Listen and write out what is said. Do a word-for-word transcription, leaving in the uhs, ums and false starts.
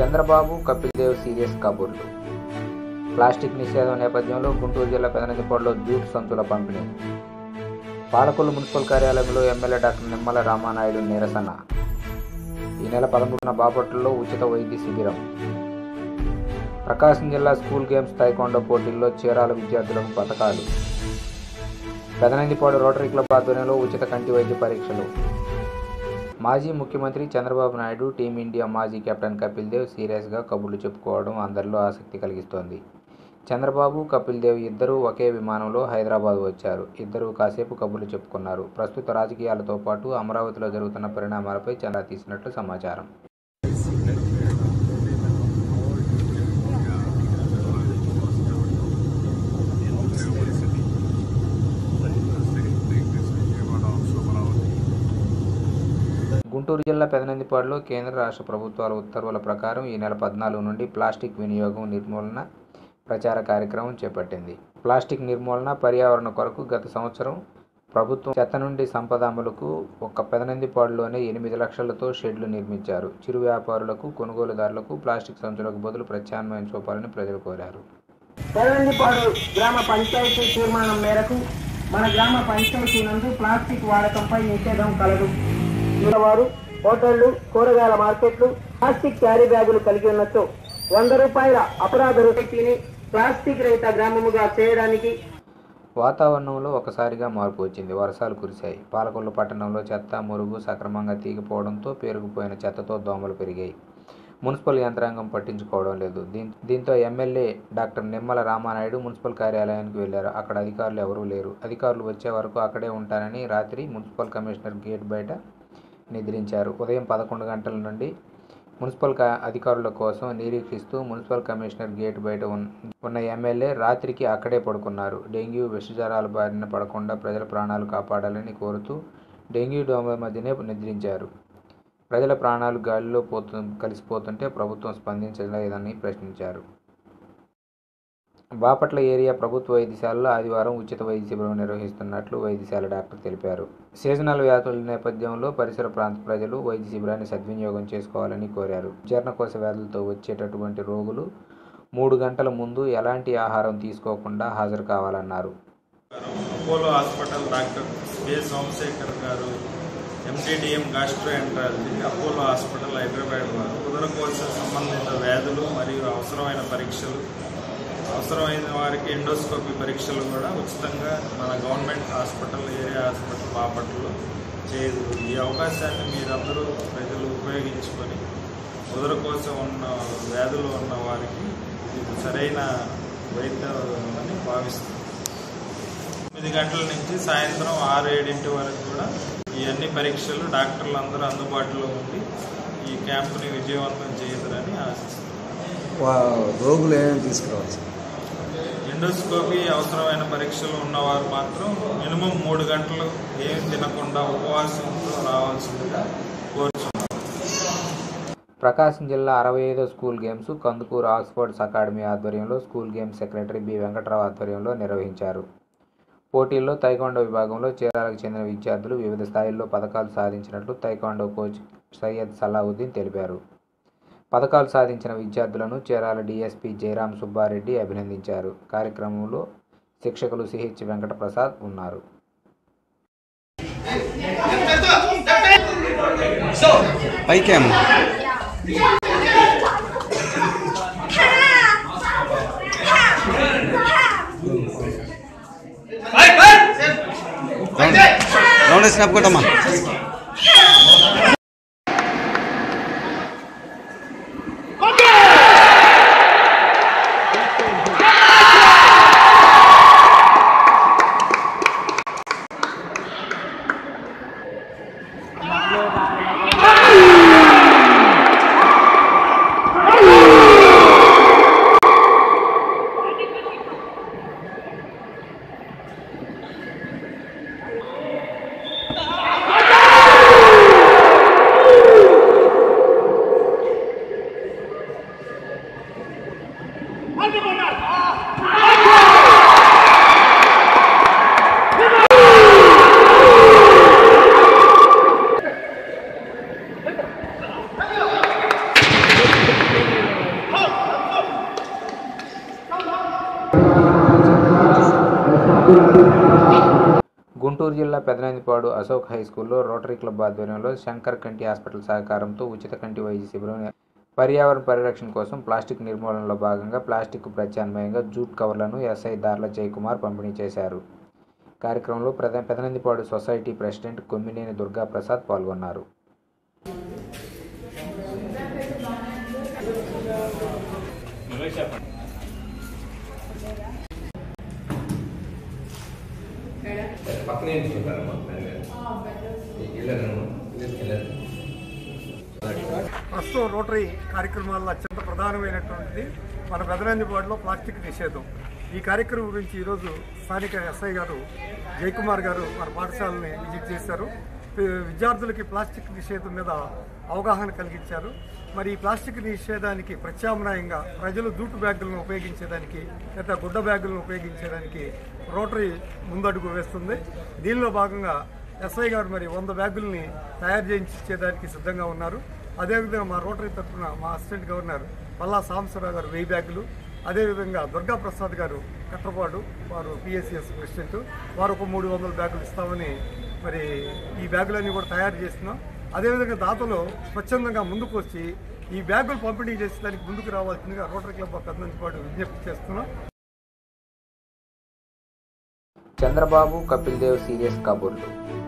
Chandrababu Kapil Dev serious కబుర్లు. Plastic నిషేధం నేపథ్యంలో గుంటూరు జిల్లా పెదనందిపాడులో జూట్ సంచుల పంపిణీ. పాలకొల్లు మున్సిపల్ కార్యాలయంలో ఎమ్మెల్యే డాక్టర్ నిమ్మల రామానాయుడు నిరసన. ఈ నెల పదమూడున బాపట్లలో ఉచిత వైద్య శిబిరం. ప్రకాశం జిల్లా స్కూల్ గేమ్స్ తైకొండ పోటీల్లో చీరాల విద్యార్థులకు పథకాలు. పెదనందిపాడు రోటరీ క్లబ్ ఆధ్వర్యంలో ఉచిత కంటి వైద్య పరీక్షలు. మాజీ ముఖ్యమంత్రి చంద్రబాబు నాయుడు, టీమిండియా మాజీ కెప్టెన్ కపిల్ దేవ్ సీరియస్గా కబుర్లు చెప్పుకోవడం అందరిలో ఆసక్తి కలిగిస్తోంది. చంద్రబాబు, కపిల్ దేవ్ ఇద్దరూ ఒకే విమానంలో హైదరాబాద్ వచ్చారు. ఇద్దరూ కాసేపు కబుర్లు చెప్పుకున్నారు. ప్రస్తుత రాజకీయాలతో పాటు అమరావతిలో జరుగుతున్న పరిణామాలపై చంద్ర తీసినట్లు సమాచారం. గుంటూరు జిల్లా పెదనందిపాడులో కేంద్ర రాష్ట్ర ప్రభుత్వాల ఉత్తర్వుల ప్రకారం ఈ నెల పద్నాలుగు నుండి ప్లాస్టిక్ వినియోగం నిర్మూలన ప్రచార కార్యక్రమం చేపట్టింది. ప్లాస్టిక్ నిర్మూలన, పర్యావరణ కొరకు గత సంవత్సరం ప్రభుత్వం చెత్త నుండి సంపద అమలుకు ఒక్క పెదనందిపాడులోనే ఎనిమిది లక్షలతో షెడ్లు నిర్మించారు. చిరు వ్యాపారులకు, కొనుగోలుదారులకు ప్లాస్టిక్ సంచులకు బదులు ప్రత్యామ్నాయం చూపాలని ప్రజలు కోరారు. పెదనందిపాడు గ్రామ పంచాయతీ తీర్మానం మేరకు మన గ్రామ పంచాయతీ నందు ప్లాస్టిక్ వాడకంపై నిషేధం కలదు. వారు హోటళ్లు, కూరగాయల మార్కెట్లు ప్లాస్టిక్ క్యారీ బ్యాగులు కలిగి ఉన్నచో వంద రూపాయల అపరాధ రుసుముని ప్లాస్టిక్ రహిత గ్రామముగా చేయడానికి. వాతావరణంలో ఒకసారిగా మార్పు వచ్చింది. వర్షాలు కురిశాయి. పాలకొల్లు పట్టణంలో చెత్త, మురుగు సక్రమంగా తీగిపోవడంతో పేరుకుపోయిన చెత్తతో దోమలు పెరిగాయి. మున్సిపల్ యంత్రాంగం పట్టించుకోవడం లేదు. దీంతో MLA doctor Nimmala Ramanaidu municipal కార్యాలయానికి వెళ్లారు. అక్కడ అధికారులు ఎవరూ లేరు. అధికారులు వచ్చే వరకు అక్కడే ఉంటానని రాత్రి మున్సిపల్ కమిషనర్ గేట్ బయట నిద్రించారు. ఉదయం పదకొండు గంటల నుండి మున్సిపల్ అధికారుల కోసం నిరీక్షిస్తూ మున్సిపల్ కమిషనర్ గేట్ బయట ఉన్న ఎమ్మెల్యే రాత్రికి అక్కడే పడుకున్నారు. డెంగ్యూ, విషజ్వరాల బారిన పడకుండా ప్రజల ప్రాణాలు కాపాడాలని కోరుతూ డెంగ్యూ దోమల మధ్యనే నిద్రించారు. ప్రజల ప్రాణాలు గాలిలో పోతు కలిసిపోతుంటే ప్రభుత్వం స్పందించలేదని ప్రశ్నించారు. బాపట్ల ఏరియా ప్రభుత్వ వైద్యశాలలో ఆదివారం ఉచిత వైద్య శిబిరం నిర్వహిస్తున్నట్లు వైద్యశాల డాక్టర్ తెలిపారు. సీజనల్ వ్యాధుల నేపథ్యంలో పరిసర ప్రాంత ప్రజలు వైద్య శిబిరాన్ని సద్వినియోగం చేసుకోవాలని కోరారు. జీర్ణకోశ వ్యాధులతో వచ్చేటటువంటి రోగులు మూడు గంటల ముందు ఎలాంటి ఆహారం తీసుకోకుండా హాజరు కావాలన్నారు. Apollo hospital doctor A Somashekar garu, MD DM gastroenterology, Apollo hospital Hyderabad వారు ఉదరకోశ సంబంధిత వ్యాధులు మరియు అవసరమైన పరీక్షలు, అవసరమైన వారికి ఎండోస్కోపీ పరీక్షలు కూడా ఉచితంగా మన గవర్నమెంట్ హాస్పిటల్, ఏరియా హాస్పిటల్ బాపట్లలో చేయదు. ఈ అవకాశాన్ని మీరందరూ ప్రజలు ఉపయోగించుకొని ఉదరకోశ ఉన్న వ్యాధులు ఉన్న వారికి ఇది సరైన వైద్యం అని భావిస్తుంది. తొమ్మిది గంటల నుంచి సాయంత్రం ఆరు ఏడింటి వరకు కూడా ఈ అన్ని పరీక్షలు డాక్టర్లు అందరూ అందుబాటులో ఉండి ఈ క్యాంపుని విజయవంతం చేయదురని ఆశిస్తున్నాం. రోగులు ఏమేమి తీసుకురావాలి? ఎండోస్కోపీ అవసరమైన పరీక్షలు ఉన్నవారు మాత్రం మినిమం మూడు గంటలు ఏమి తినకుండా ఉపవాసంతో రావాల్సిందిగా కోరుచున్నాం. ప్రకాశం జిల్లా అరవై ఐదో school games Kandukur Oxfords academy ఆధ్వర్యంలో school games secretary B Venkatrao ఆధ్వర్యంలో నిర్వహించారు. పోటీల్లో తైకొండో విభాగంలో చీరాలకు చెందిన విద్యార్థులు వివిధ స్థాయిల్లో పథకాలు సాధించినట్లు తైకొండో కోచ్ సయ్యద్ సలావుద్దీన్ తెలిపారు. పథకాలు సాధించిన విద్యార్థులను చీరాల డీఎస్పీ జయరాం సుబ్బారెడ్డి అభినందించారు. కార్యక్రమంలో శిక్షకులు సిహెచ్ వెంకటప్రసాద్ ఉన్నారు. గుంటూరు జిల్లా పెదనందిపాడు అశోక్ హై స్కూల్లో రోటరీ క్లబ్ ఆధ్వర్యంలో శంకర్ కంటి హాస్పిటల్ సహకారంతో ఉచిత కంటి వైద్య శిబిరం, పర్యావరణ పరిరక్షణ కోసం ప్లాస్టిక్ నిర్మూలనలో భాగంగా ప్లాస్టిక్ ప్రత్యామ్నాయంగా జూట్ కవర్లను ఎస్ఐ దార్ల జయకుమార్ పంపిణీ చేశారు. కార్యక్రమంలో పెదనందిపాడు సొసైటీ ప్రెసిడెంట్ కొమ్మినేని దుర్గా ప్రసాద్ పాల్గొన్నారు. ప్రస్తుతం రోటరీ కార్యక్రమాల్లో అత్యంత ప్రధానమైనటువంటిది మన పెదనందిపాడులో ప్లాస్టిక్ నిషేధం. ఈ కార్యక్రమం గురించి ఈరోజు స్థానిక ఎస్ఐ గారు జయకుమార్ గారు మన పాఠశాలని విజిట్ చేశారు. విద్యార్థులకి ప్లాస్టిక్ నిషేధం మీద అవగాహన కలిగించారు. మరి ఈ ప్లాస్టిక్ నిషేధానికి ప్రత్యామ్నాయంగా ప్రజలు జూటు బ్యాగులను ఉపయోగించేదానికి లేదా గుడ్డ బ్యాగులను ఉపయోగించేదానికి రోటరీ ముందడుగు వేస్తుంది. దీనిలో భాగంగా ఎస్ఐ గారు మరి వంద బ్యాగుల్ని తయారు చేయించేదానికి సిద్ధంగా ఉన్నారు. అదేవిధంగా మా రోటరీ తరఫున మా అసిస్టెంట్ గవర్నర్ పల్లా సాంబశివరావు గారు వెయ్యి బ్యాగులు, అదేవిధంగా దుర్గా ప్రసాద్ గారు కట్టపాడు వారు పిఎస్సిఎస్ ప్రెసిడెంట్ వారు ఒక మూడు వందల బ్యాగులు ఇస్తామని మరి ఈ బ్యాగులన్నీ కూడా తయారు చేస్తున్నాం. అదేవిధంగా దాతలు స్వచ్ఛందంగా ముందుకు వచ్చి ఈ బ్యాగులు పంపిణీ చేసేదానికి ముందుకు రావాల్సిందిగా రోటరీ క్లబ్ ఆఫ్ పెదనందిపాడు విజ్ఞప్తి చేస్తున్నాం. చంద్రబాబు కపిల్ దేవ్ సీరియస్ కబుర్లు.